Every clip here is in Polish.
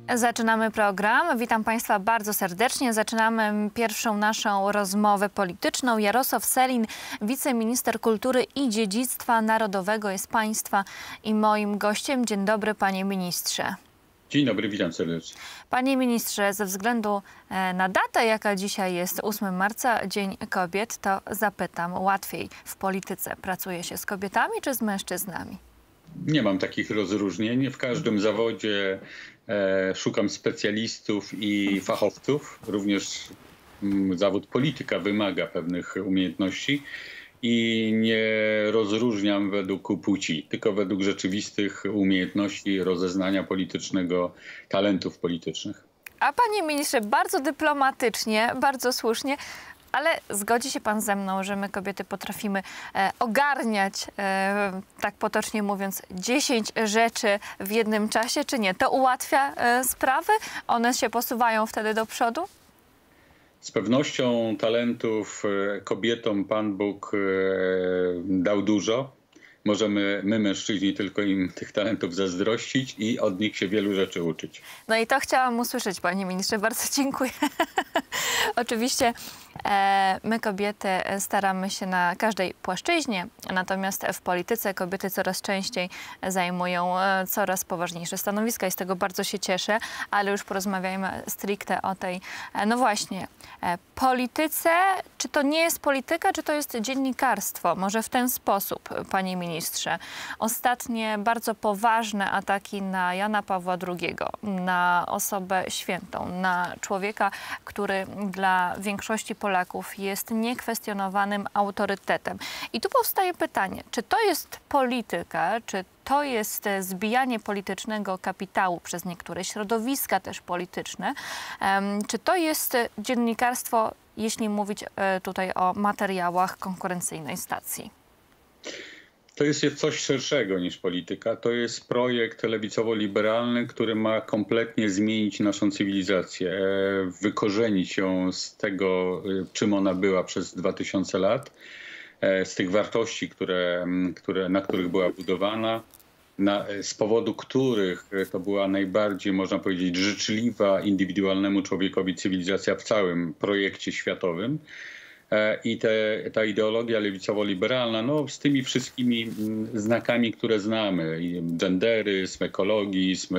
Zaczynamy program. Witam Państwa bardzo serdecznie. Zaczynamy pierwszą naszą rozmowę polityczną. Jarosław Sellin, wiceminister kultury i dziedzictwa narodowego, jest Państwa i moim gościem. Dzień dobry, panie ministrze. Dzień dobry, witam serdecznie. Panie ministrze, ze względu na datę, jaka dzisiaj jest, 8 marca, Dzień Kobiet, to zapytam, łatwiej w polityce pracuje się z kobietami czy z mężczyznami? Nie mam takich rozróżnień. W każdym zawodzie szukam specjalistów i fachowców. Również zawód polityka wymaga pewnych umiejętności i nie rozróżniam według płci, tylko według rzeczywistych umiejętności, rozeznania politycznego, talentów politycznych. A panie ministrze, bardzo dyplomatycznie, bardzo słusznie, ale zgodzi się pan ze mną, że my kobiety potrafimy ogarniać, tak potocznie mówiąc, 10 rzeczy w jednym czasie, czy nie? To ułatwia sprawy? One się posuwają wtedy do przodu? Z pewnością talentów kobietom Pan Bóg dał dużo. Możemy, my mężczyźni, tylko im tych talentów zazdrościć i od nich się wielu rzeczy uczyć. No i to chciałam usłyszeć, panie ministrze. Bardzo dziękuję. Oczywiście my kobiety staramy się na każdej płaszczyźnie, natomiast w polityce kobiety coraz częściej zajmują coraz poważniejsze stanowiska i z tego bardzo się cieszę, ale już porozmawiajmy stricte o tej, no właśnie, polityce. Czy to nie jest polityka, czy to jest dziennikarstwo? Może w ten sposób, panie ministrze. Ostatnie bardzo poważne ataki na Jana Pawła II, na osobę świętą, na człowieka, który dla większości Polaków jest niekwestionowanym autorytetem. I tu powstaje pytanie, czy to jest polityka, czy to jest zbijanie politycznego kapitału przez niektóre środowiska też polityczne, czy to jest dziennikarstwo, jeśli mówić tutaj o materiałach konkurencyjnej stacji? To jest coś szerszego niż polityka. To jest projekt lewicowo-liberalny, który ma kompletnie zmienić naszą cywilizację, wykorzenić ją z tego, czym ona była przez 2000 lat, z tych wartości, na których była budowana, z powodu których to była najbardziej, można powiedzieć, życzliwa indywidualnemu człowiekowi cywilizacja w całym projekcie światowym. I ta ideologia lewicowo-liberalna, no, z tymi wszystkimi znakami, które znamy, genderyzm, ekologizm,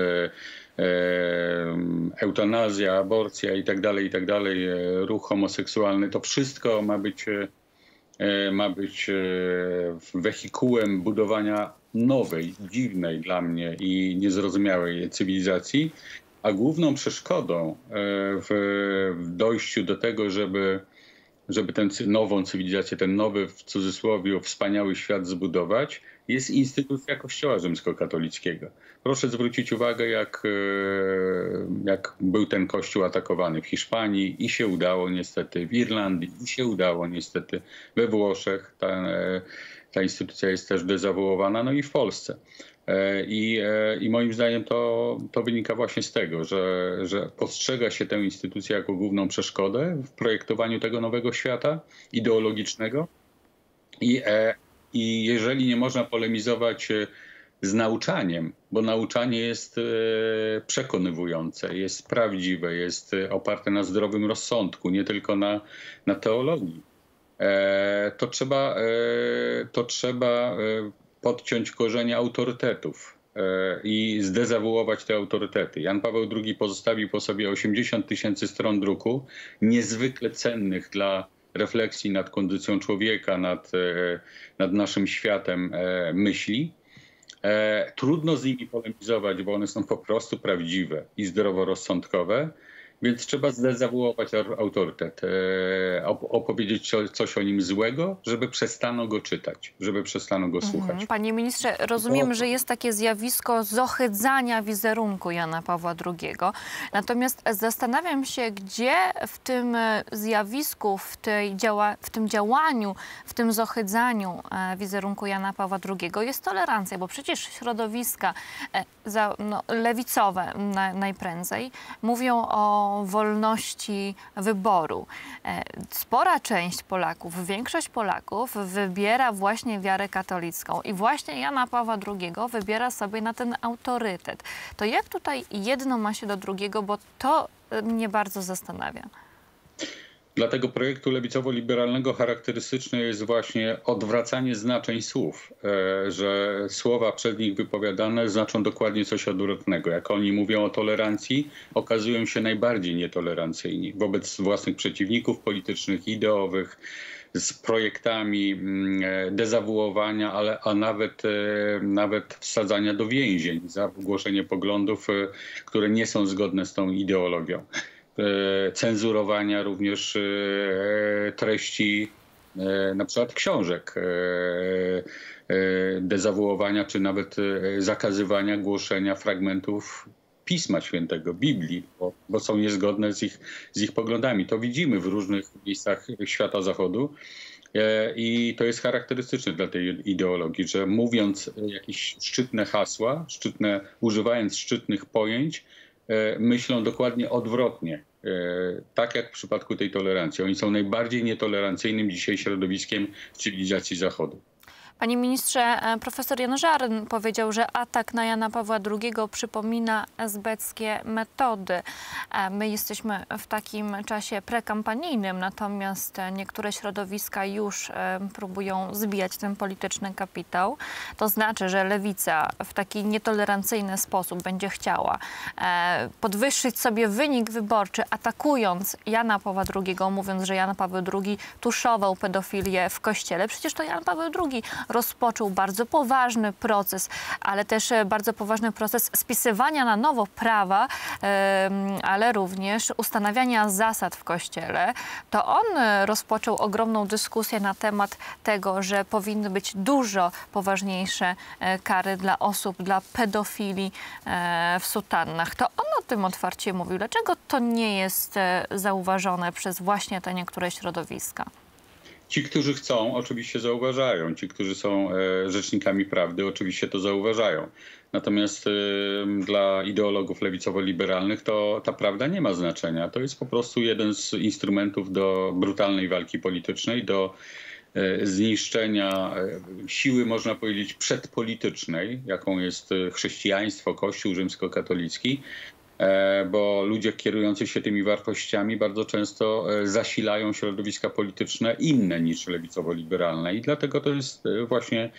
eutanazja, aborcja i tak dalej, ruch homoseksualny, to wszystko ma być wehikułem budowania nowej, dziwnej dla mnie i niezrozumiałej cywilizacji, a główną przeszkodą w dojściu do tego, żeby tę nową cywilizację, ten nowy, w cudzysłowie, wspaniały świat zbudować, jest instytucja Kościoła rzymskokatolickiego. Proszę zwrócić uwagę, jak był ten kościół atakowany w Hiszpanii i się udało niestety, w Irlandii i się udało niestety, we Włoszech ta instytucja jest też dezawuowana, no i w Polsce. I moim zdaniem to wynika właśnie z tego, że postrzega się tę instytucję jako główną przeszkodę w projektowaniu tego nowego świata ideologicznego. I jeżeli nie można polemizować z nauczaniem, bo nauczanie jest przekonywujące, jest prawdziwe, jest oparte na zdrowym rozsądku, nie tylko na teologii, to trzeba podciąć korzenie autorytetów i zdezawuować te autorytety. Jan Paweł II pozostawił po sobie 80 000 stron druku, niezwykle cennych dla refleksji nad kondycją człowieka, nad naszym światem myśli. Trudno z nimi polemizować, bo one są po prostu prawdziwe i zdroworozsądkowe. Więc trzeba zdezawuować autorytet, opowiedzieć coś o nim złego, żeby przestano go czytać, żeby przestano go słuchać. Panie ministrze, rozumiem, że jest takie zjawisko zohydzania wizerunku Jana Pawła II. Natomiast zastanawiam się, gdzie w tym zjawisku, w tym działaniu, w tym zohydzaniu wizerunku Jana Pawła II jest tolerancja, bo przecież środowiska lewicowe najprędzej mówią o o wolności wyboru. Spora część Polaków, większość Polaków wybiera właśnie wiarę katolicką i właśnie Jana Pawła II wybiera sobie na ten autorytet. To jak tutaj jedno ma się do drugiego, bo to mnie bardzo zastanawia. Dla tego projektu lewicowo-liberalnego charakterystyczne jest właśnie odwracanie znaczeń słów, że słowa przez nich wypowiadane znaczą dokładnie coś odwrotnego. Jak oni mówią o tolerancji, okazują się najbardziej nietolerancyjni wobec własnych przeciwników politycznych, ideowych, z projektami dezawuowania, a nawet wsadzania do więzień za głoszenie poglądów, które nie są zgodne z tą ideologią. Cenzurowania również treści na przykład książek, dezawuowania czy nawet zakazywania głoszenia fragmentów Pisma Świętego, Biblii, bo są niezgodne z ich poglądami. To widzimy w różnych miejscach świata zachodu i to jest charakterystyczne dla tej ideologii, że mówiąc jakieś szczytne hasła, używając szczytnych pojęć, myślą dokładnie odwrotnie. Tak jak w przypadku tej tolerancji. Oni są najbardziej nietolerancyjnym dzisiaj środowiskiem w cywilizacji Zachodu. Panie ministrze, profesor Jan Żaryn powiedział, że atak na Jana Pawła II przypomina esbeckie metody. My jesteśmy w takim czasie prekampanijnym, natomiast niektóre środowiska już próbują zbijać ten polityczny kapitał. To znaczy, że lewica w taki nietolerancyjny sposób będzie chciała podwyższyć sobie wynik wyborczy, atakując Jana Pawła II, mówiąc, że Jan Paweł II tuszował pedofilię w Kościele. Przecież to Jan Paweł II rozpoczął bardzo poważny proces, ale też bardzo poważny proces spisywania na nowo prawa, ale również ustanawiania zasad w Kościele. To on rozpoczął ogromną dyskusję na temat tego, że powinny być dużo poważniejsze kary dla osób, dla pedofili w sutannach. To on o tym otwarcie mówił. Dlaczego to nie jest zauważone przez właśnie te niektóre środowiska? Ci, którzy chcą, oczywiście zauważają. Ci, którzy są rzecznikami prawdy, oczywiście to zauważają. Natomiast dla ideologów lewicowo-liberalnych to ta prawda nie ma znaczenia. To jest po prostu jeden z instrumentów do brutalnej walki politycznej, do zniszczenia siły, można powiedzieć, przedpolitycznej, jaką jest chrześcijaństwo, Kościół rzymskokatolicki. Bo ludzie kierujący się tymi wartościami bardzo często zasilają środowiska polityczne inne niż lewicowo-liberalne i dlatego to jest właśnie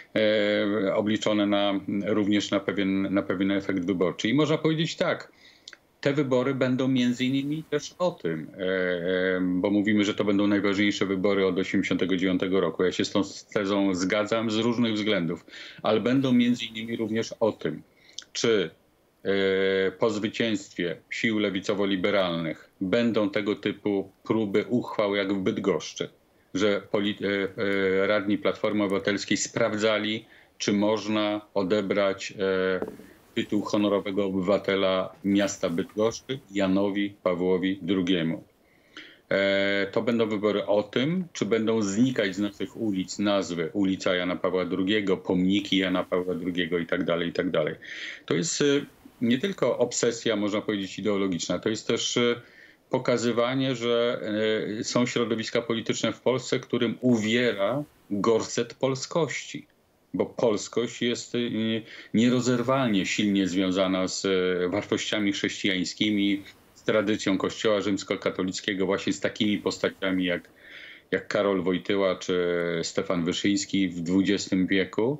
obliczone również na pewien efekt wyborczy. I można powiedzieć tak, te wybory będą między innymi też o tym, bo mówimy, że to będą najważniejsze wybory od 1989 roku. Ja się z tą tezą zgadzam z różnych względów, ale będą między innymi również o tym, czy po zwycięstwie sił lewicowo-liberalnych będą tego typu próby uchwał jak w Bydgoszczy, że radni Platformy Obywatelskiej sprawdzali, czy można odebrać tytuł honorowego obywatela miasta Bydgoszczy Janowi Pawłowi II. To będą wybory o tym, czy będą znikać z naszych ulic nazwy ulica Jana Pawła II, pomniki Jana Pawła II i tak dalej, i tak dalej. To jest nie tylko obsesja, można powiedzieć, ideologiczna, to jest też pokazywanie, że są środowiska polityczne w Polsce, którym uwiera gorset polskości. Bo polskość jest nierozerwalnie silnie związana z wartościami chrześcijańskimi, z tradycją Kościoła rzymskokatolickiego, właśnie z takimi postaciami jak Karol Wojtyła czy Stefan Wyszyński w XX wieku.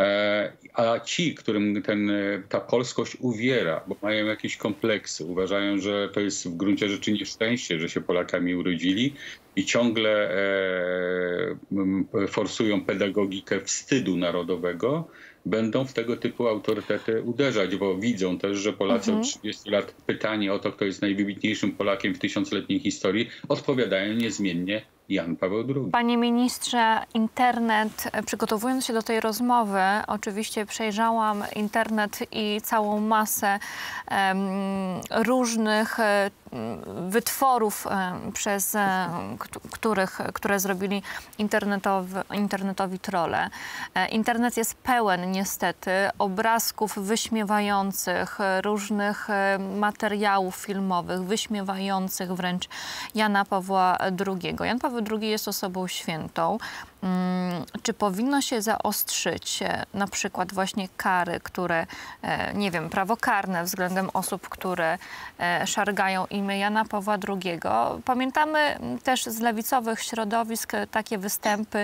A ci, którym ta polskość uwiera, bo mają jakieś kompleksy, uważają, że to jest w gruncie rzeczy nieszczęście, że się Polakami urodzili i ciągle forsują pedagogikę wstydu narodowego, będą w tego typu autorytety uderzać, bo widzą też, że Polacy od 30 lat pytani o to, kto jest najwybitniejszym Polakiem w tysiącletniej historii, odpowiadają niezmiennie Jan Paweł II. Panie ministrze, internet, przygotowując się do tej rozmowy, oczywiście przejrzałam internet i całą masę różnych wytworów, które zrobili internetowi trolle. Internet jest pełen niestety obrazków wyśmiewających, różnych materiałów filmowych, wyśmiewających wręcz Jana Pawła II. Jan Paweł II jest osobą świętą. Czy powinno się zaostrzyć na przykład właśnie kary, które, nie wiem, prawo karne względem osób, które szargają imię Jana Pawła II? Pamiętamy też z lewicowych środowisk takie występy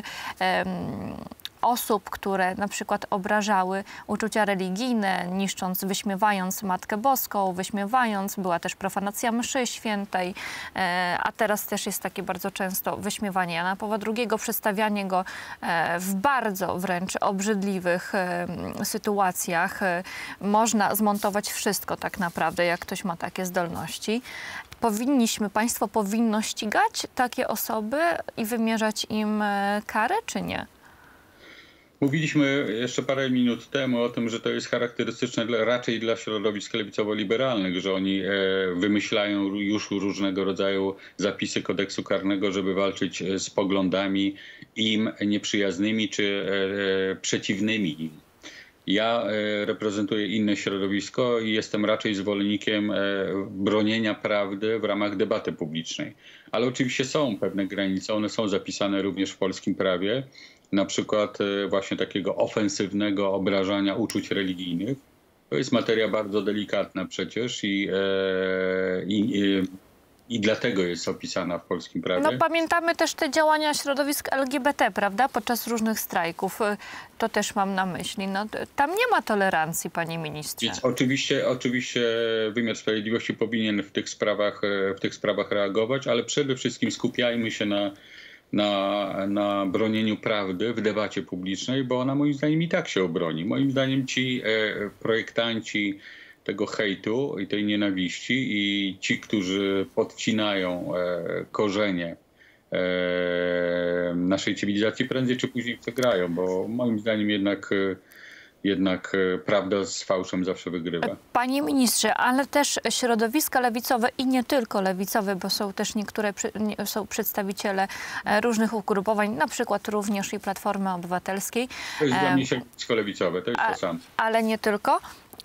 osób, które na przykład obrażały uczucia religijne, niszcząc, wyśmiewając Matkę Boską, była też profanacja mszy świętej, a teraz też jest takie bardzo często wyśmiewanie Jana Pawła II, przedstawianie go w bardzo wręcz obrzydliwych sytuacjach. Można zmontować wszystko tak naprawdę, jak ktoś ma takie zdolności. Państwo powinno ścigać takie osoby i wymierzać im karę, czy nie? Mówiliśmy jeszcze parę minut temu o tym, że to jest charakterystyczne raczej dla środowisk lewicowo-liberalnych, że oni wymyślają już różnego rodzaju zapisy kodeksu karnego, żeby walczyć z poglądami im nieprzyjaznymi czy przeciwnymi im. Ja reprezentuję inne środowisko i jestem raczej zwolennikiem bronienia prawdy w ramach debaty publicznej. Ale oczywiście są pewne granice, one są zapisane również w polskim prawie. Na przykład właśnie takiego ofensywnego obrażania uczuć religijnych. To jest materia bardzo delikatna przecież i dlatego jest opisana w polskim prawie. No pamiętamy też te działania środowisk LGBT, prawda? Podczas różnych strajków. To też mam na myśli. No, tam nie ma tolerancji, panie ministrze. Więc oczywiście wymiar sprawiedliwości powinien w tych sprawach reagować, ale przede wszystkim skupiajmy się na bronieniu prawdy w debacie publicznej, bo ona moim zdaniem i tak się obroni. Moim zdaniem ci projektanci tego hejtu i tej nienawiści i ci, którzy podcinają korzenie naszej cywilizacji, prędzej czy później przegrają, bo moim zdaniem jednak prawda z fałszem zawsze wygrywa. Panie ministrze, ale też środowiska lewicowe i nie tylko lewicowe, bo są też są przedstawiciele różnych ugrupowań, na przykład również i Platformy Obywatelskiej. To jest dla mnie środowisko lewicowe, to jest to samo. Ale nie tylko.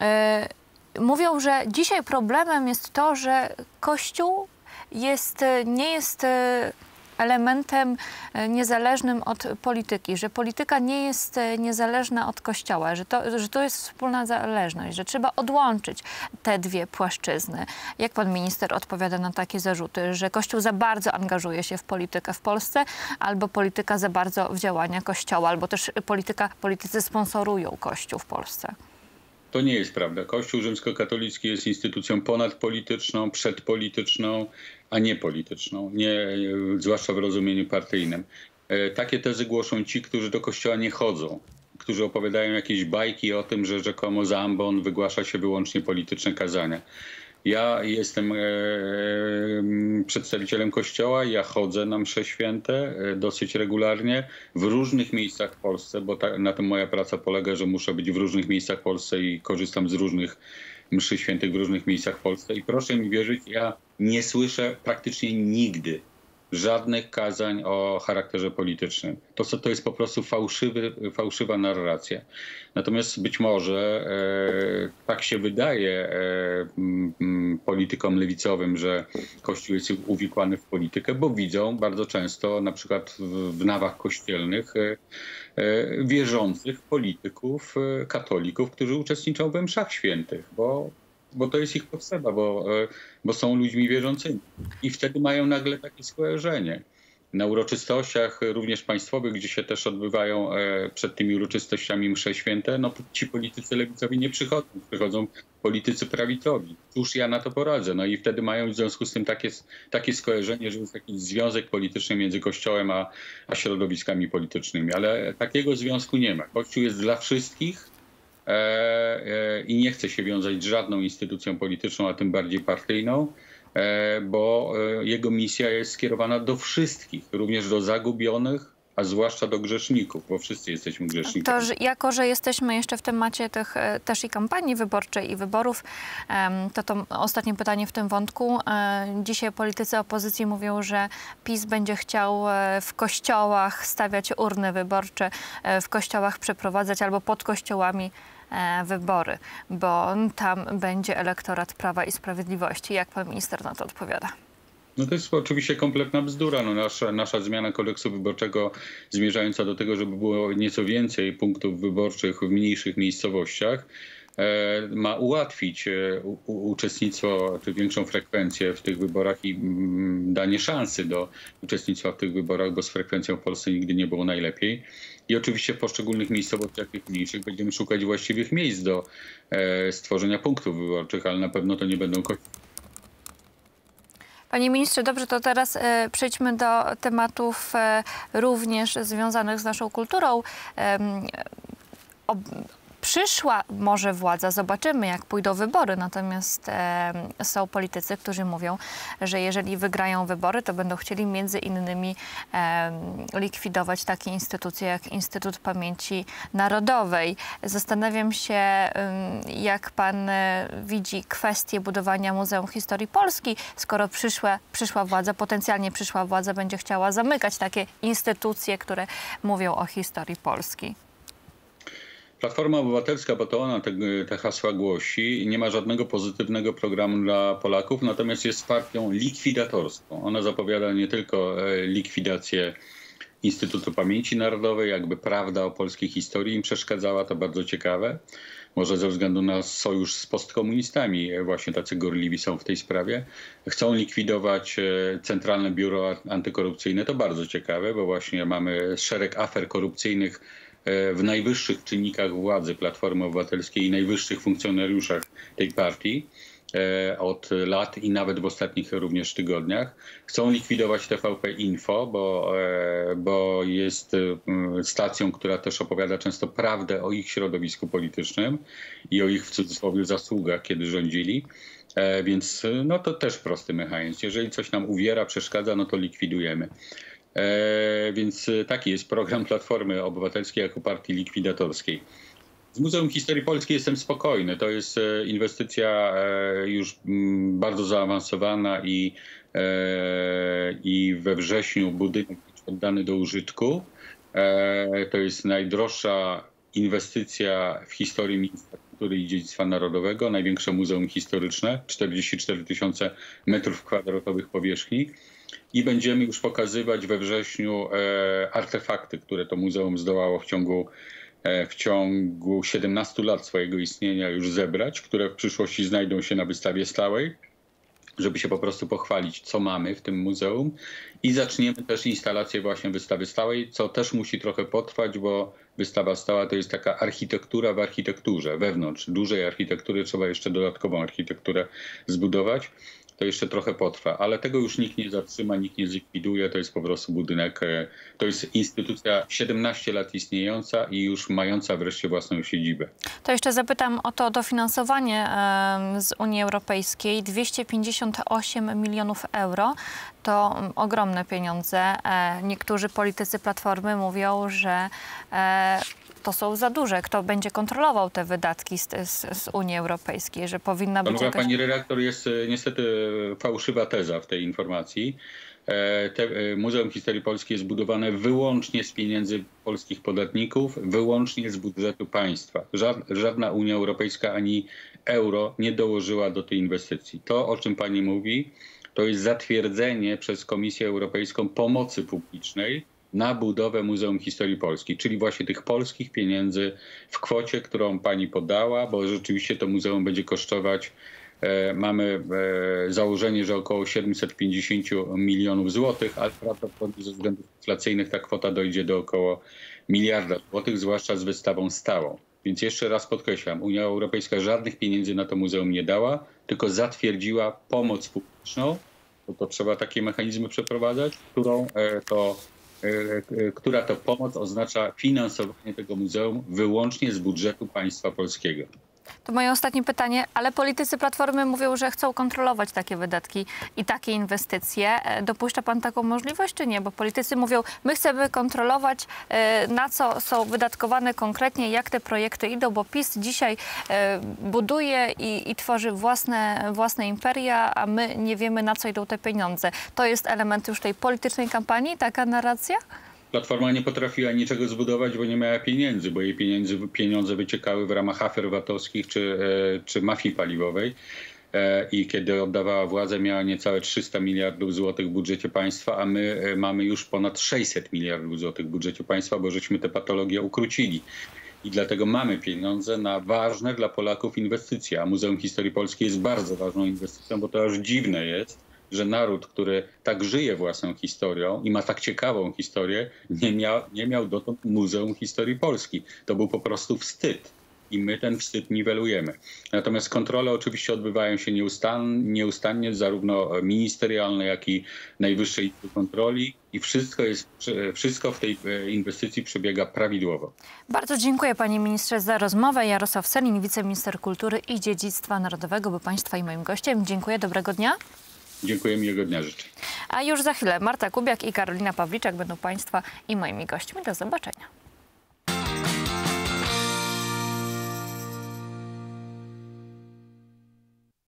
Mówią, że dzisiaj problemem jest to, że Kościół nie jest elementem niezależnym od polityki, że polityka nie jest niezależna od Kościoła, że to jest wspólna zależność, że trzeba odłączyć te dwie płaszczyzny. Jak pan minister odpowiada na takie zarzuty, że Kościół za bardzo angażuje się w politykę w Polsce, albo polityka za bardzo w działania Kościoła, albo też politycy sponsorują Kościół w Polsce? To nie jest prawda. Kościół rzymskokatolicki jest instytucją ponadpolityczną, przedpolityczną, a nie polityczną, zwłaszcza w rozumieniu partyjnym. Takie tezy głoszą ci, którzy do kościoła nie chodzą, którzy opowiadają jakieś bajki o tym, że rzekomo za ambon wygłasza się wyłącznie polityczne kazania. Ja jestem przedstawicielem Kościoła, ja chodzę na msze święte dosyć regularnie w różnych miejscach w Polsce, bo na tym moja praca polega, że muszę być w różnych miejscach w Polsce i korzystam z różnych mszy świętych w różnych miejscach w Polsce. I proszę mi wierzyć, ja nie słyszę praktycznie nigdy żadnych kazań o charakterze politycznym. To jest po prostu fałszywa narracja. Natomiast być może tak się wydaje politykom lewicowym, że Kościół jest uwikłany w politykę, bo widzą bardzo często na przykład w nawach kościelnych wierzących polityków, katolików, którzy uczestniczą we mszach świętych, bo to jest ich potrzeba, bo są ludźmi wierzącymi. I wtedy mają nagle takie skojarzenie. Na uroczystościach również państwowych, gdzie się też odbywają przed tymi uroczystościami msze święte, no ci politycy lewicowi nie przychodzą, przychodzą politycy prawicowi. Cóż ja na to poradzę? No i wtedy mają w związku z tym takie skojarzenie, że jest taki związek polityczny między Kościołem a środowiskami politycznymi. Ale takiego związku nie ma. Kościół jest dla wszystkich, i nie chce się wiązać z żadną instytucją polityczną, a tym bardziej partyjną, bo jego misja jest skierowana do wszystkich, również do zagubionych, a zwłaszcza do grzeszników, bo wszyscy jesteśmy grzesznikami. Jako że jesteśmy jeszcze w temacie tych też i kampanii wyborczej i wyborów, to ostatnie pytanie w tym wątku. Dzisiaj politycy opozycji mówią, że PiS będzie chciał w kościołach stawiać urny wyborcze, w kościołach przeprowadzać albo pod kościołami wybory, bo tam będzie elektorat Prawa i Sprawiedliwości. Jak pan minister na to odpowiada? No to jest oczywiście kompletna bzdura. No nasza zmiana kodeksu wyborczego zmierzająca do tego, żeby było nieco więcej punktów wyborczych w mniejszych miejscowościach, ma ułatwić uczestnictwo czy większą frekwencję w tych wyborach i danie szansy do uczestnictwa w tych wyborach, bo z frekwencją w Polsce nigdy nie było najlepiej. I oczywiście w poszczególnych miejscowościach tych mniejszych będziemy szukać właściwych miejsc do stworzenia punktów wyborczych, ale na pewno to nie będą kościoły. Panie ministrze, dobrze, to teraz przejdźmy do tematów również związanych z naszą kulturą. Przyszła może władza, zobaczymy jak pójdą wybory, natomiast są politycy, którzy mówią, że jeżeli wygrają wybory, to będą chcieli między innymi likwidować takie instytucje jak Instytut Pamięci Narodowej. Zastanawiam się, jak pan widzi kwestię budowania Muzeum Historii Polski, skoro przyszła władza, potencjalnie przyszła władza będzie chciała zamykać takie instytucje, które mówią o historii Polski. Platforma Obywatelska, bo to ona te hasła głosi, nie ma żadnego pozytywnego programu dla Polaków, natomiast jest partią likwidatorską. Ona zapowiada nie tylko likwidację Instytutu Pamięci Narodowej, jakby prawda o polskiej historii im przeszkadzała, to bardzo ciekawe. Może ze względu na sojusz z postkomunistami właśnie tacy gorliwi są w tej sprawie. Chcą likwidować Centralne Biuro Antykorupcyjne, to bardzo ciekawe, bo właśnie mamy szereg afer korupcyjnych w najwyższych czynnikach władzy Platformy Obywatelskiej i najwyższych funkcjonariuszach tej partii od lat i nawet w ostatnich również tygodniach. Chcą likwidować TVP Info, bo jest stacją, która też opowiada często prawdę o ich środowisku politycznym i o ich w cudzysłowie zasługach, kiedy rządzili. Więc no to też prosty mechanizm. Jeżeli coś nam uwiera, przeszkadza, no to likwidujemy. Więc taki jest program Platformy Obywatelskiej jako partii likwidatorskiej. Z Muzeum Historii Polskiej jestem spokojny. To jest inwestycja już bardzo zaawansowana i we wrześniu budynek oddany do użytku. To jest najdroższa inwestycja w historii Ministerstwa Kultury i Dziedzictwa Narodowego. Największe muzeum historyczne, 44 000 metrów kwadratowych powierzchni. I będziemy już pokazywać we wrześniu artefakty, które to muzeum zdołało w ciągu 17 lat swojego istnienia już zebrać, które w przyszłości znajdą się na wystawie stałej, żeby się po prostu pochwalić, co mamy w tym muzeum. I zaczniemy też instalację właśnie wystawy stałej, co też musi trochę potrwać, bo wystawa stała to jest taka architektura w architekturze. Wewnątrz dużej architektury trzeba jeszcze dodatkową architekturę zbudować. To jeszcze trochę potrwa, ale tego już nikt nie zatrzyma, nikt nie zlikwiduje. To jest po prostu budynek, to jest instytucja 17 lat istniejąca i już mająca wreszcie własną siedzibę. To jeszcze zapytam o to dofinansowanie z Unii Europejskiej. 258 milionów euro to ogromne pieniądze. Niektórzy politycy Platformy mówią, że to są za duże. Kto będzie kontrolował te wydatki z Unii Europejskiej, że powinna być jakaś... Pani redaktor, jest niestety fałszywa teza w tej informacji. Muzeum Historii Polskiej jest budowane wyłącznie z pieniędzy polskich podatników, wyłącznie z budżetu państwa. Żadna Unia Europejska ani euro nie dołożyła do tej inwestycji. To, o czym pani mówi, to jest zatwierdzenie przez Komisję Europejską pomocy publicznej na budowę Muzeum Historii Polskiej, czyli właśnie tych polskich pieniędzy w kwocie, którą pani podała, bo rzeczywiście to muzeum będzie kosztować, mamy założenie, że około 750 milionów złotych, ale prawdopodobnie ze względów inflacyjnych ta kwota dojdzie do około miliarda złotych, zwłaszcza z wystawą stałą. Więc jeszcze raz podkreślam, Unia Europejska żadnych pieniędzy na to muzeum nie dała, tylko zatwierdziła pomoc publiczną, bo to trzeba takie mechanizmy przeprowadzać, która to pomoc oznacza finansowanie tego muzeum wyłącznie z budżetu państwa polskiego. To moje ostatnie pytanie, ale politycy Platformy mówią, że chcą kontrolować takie wydatki i takie inwestycje. Dopuszcza pan taką możliwość, czy nie? Bo politycy mówią, my chcemy kontrolować, na co są wydatkowane konkretnie, jak te projekty idą, bo PiS dzisiaj buduje i tworzy własne imperia, a my nie wiemy, na co idą te pieniądze. To jest element już tej politycznej kampanii, taka narracja? Platforma nie potrafiła niczego zbudować, bo nie miała pieniędzy, bo jej pieniądze wyciekały w ramach afer VAT-owskich czy mafii paliwowej. I kiedy oddawała władzę, miała niecałe 300 miliardów złotych w budżecie państwa, a my mamy już ponad 600 miliardów złotych w budżecie państwa, bo żeśmy tę patologię ukrócili. I dlatego mamy pieniądze na ważne dla Polaków inwestycje. A Muzeum Historii Polskiej jest bardzo ważną inwestycją, bo to aż dziwne jest, że naród, który tak żyje własną historią i ma tak ciekawą historię, nie miał dotąd Muzeum Historii Polski. To był po prostu wstyd. I my ten wstyd niwelujemy. Natomiast kontrole oczywiście odbywają się nieustannie, zarówno ministerialne, jak i Najwyższej Izby Kontroli. I wszystko w tej inwestycji przebiega prawidłowo. Bardzo dziękuję panie ministrze za rozmowę. Jarosław Sellin, wiceminister kultury i dziedzictwa narodowego, był państwa i moim gościem. Dziękuję, dobrego dnia. Dziękuję, miłego dnia życzę. A już za chwilę Marta Kubiak i Karolina Pawliczak będą państwa i moimi gośćmi. Do zobaczenia.